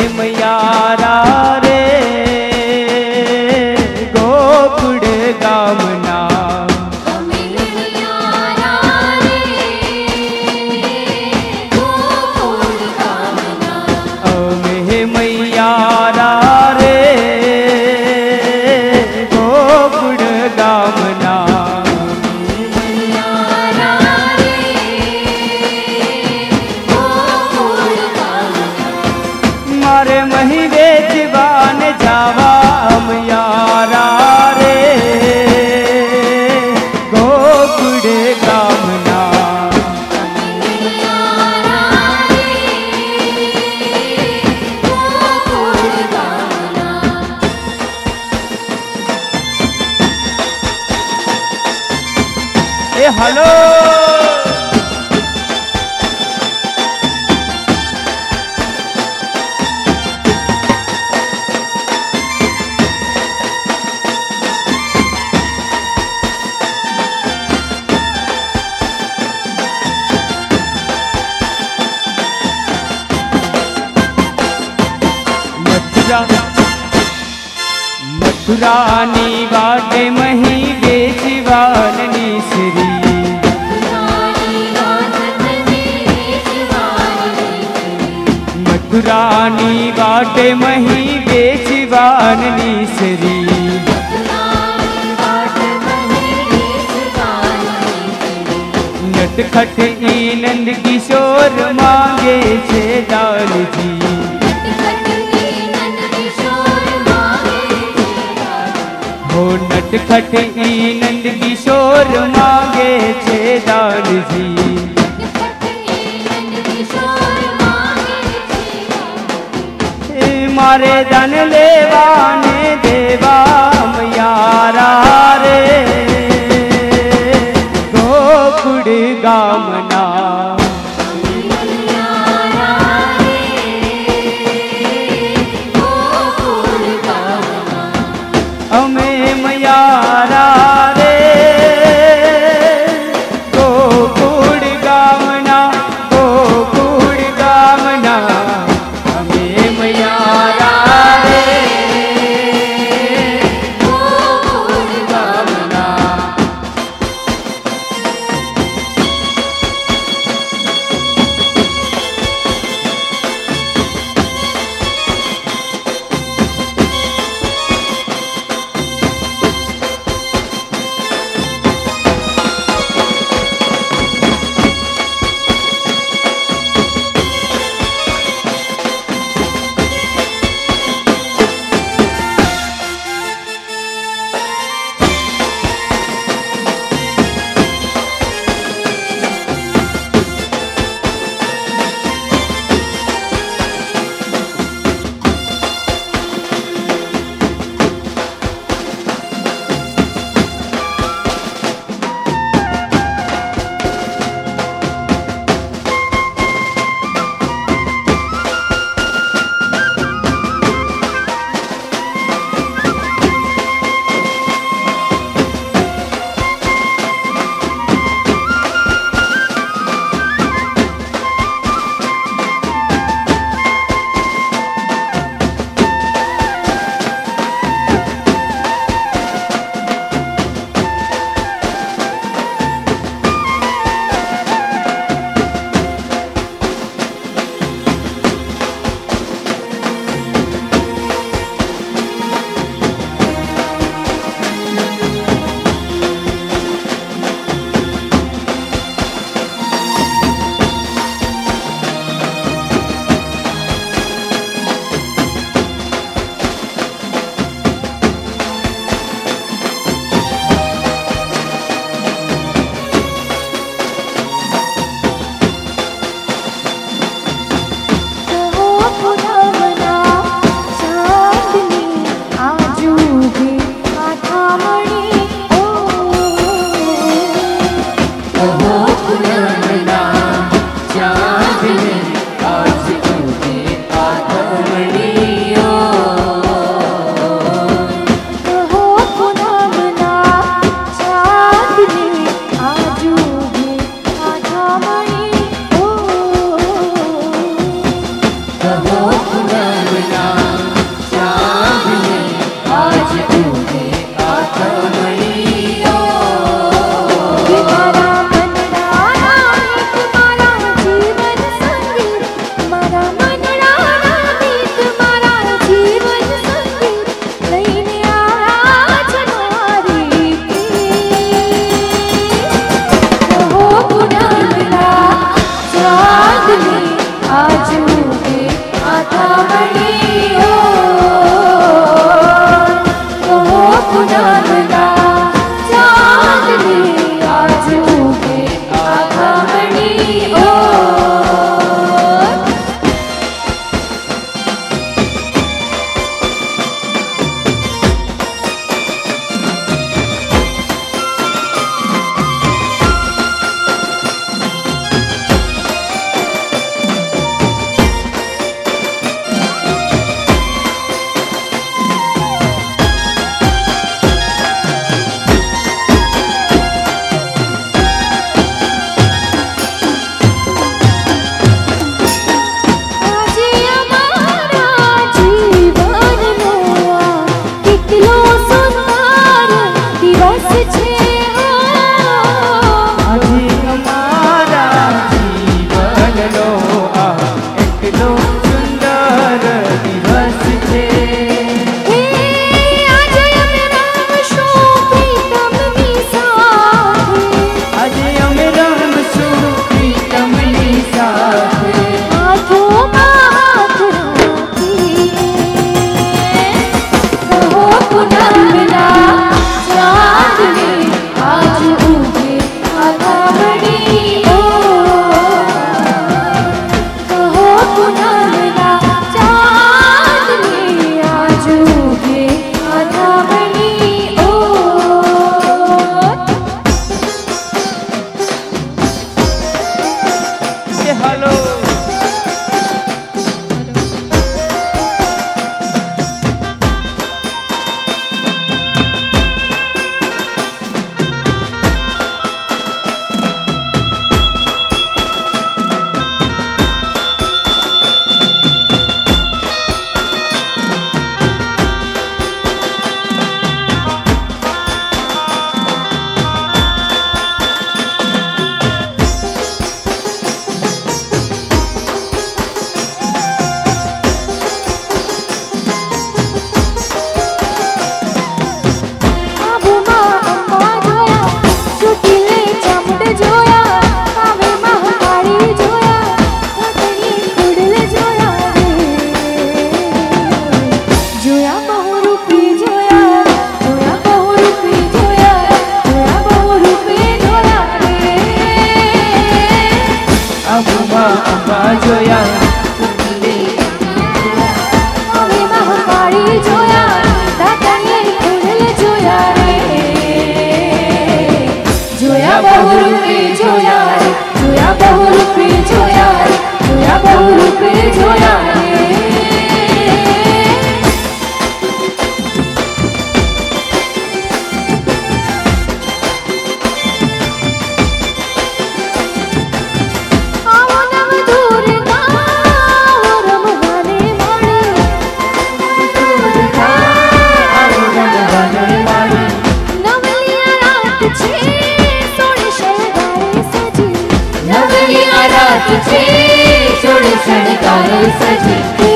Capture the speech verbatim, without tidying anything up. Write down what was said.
मयारा रे गोकुड़ गामना मैयारा रे गोकुड़ गामना मारे मही बेजवान जावा मैयारा रे गोकुड़ गामना हेलो मथुरा मथुरानी वाटे मही बेजवानी श्री मथुरानी वाटे मही बेजवानी श्री नटखट ई नंद किशोर मांगे छे लाल जी हो नटखट ई नंद किशोर मांगे छे लाल जी मारे धन लेवाने देवा मैयारा रे गोकुड़ गामना हमें मैयारा रे गोकुड़ गामना गोकुड़ गामना हमें मैयारा रे गोकुड़ गामना पूनमना चांद में आज उगे आत्ममणि ओ। मारा मनडाना मीत मारा जीवन संगीत, मारा मनडाना मीत मारा जीवन संगीत लईने आया जनारी हो पूनमना चांद में आज उगे आत्ममणि ओ। हो पूनमना चांद में आज उगे आत्ममणि ओ। આજે અમારા જીવનનો કેટલો સુંદર દિવસ છે આજે અમારા જીવનનો આ એટલો સુંદર દિવસ છે હે આજે અમે રમશું પ્રીતમની સાથે, આજે અમે રમશું પ્રીતમની સાથે હાથોમાં હાથ રાખીને કહો પૂનમના ચાંદ में आज उगे आत्ममणि ओ। કહો પૂનમના ચાંદ में आज उगे आत्ममणि ओ। કે હાલો આબુમાં અંબા જોયા, ચોટીલે ચામુંડ જોયા, કાવે મહાકાળી જોયા, કોટણી કુંડલ જોયા રે. જોયા બહુરૂપી જોયા, જોયા બહુરૂપી જોયા, જોયા બહુરૂપી જોયા રે. આબુમાં અંબા જોયા કાવે મહાકાળી જોયા, દાતાની કુંડલ જોયા રે. જોયા બહુરૂપી જોયા રે, જોયા બહુરૂપી જોયા રે, જોયા બહુરૂપી જોયા રે. આવો નવ દૂરના આવો રમવાને માણે, નવલિયા રાત છે સોળે શણગારે સજી, નવલિયા રાત છે સોળ શણગાર સજી,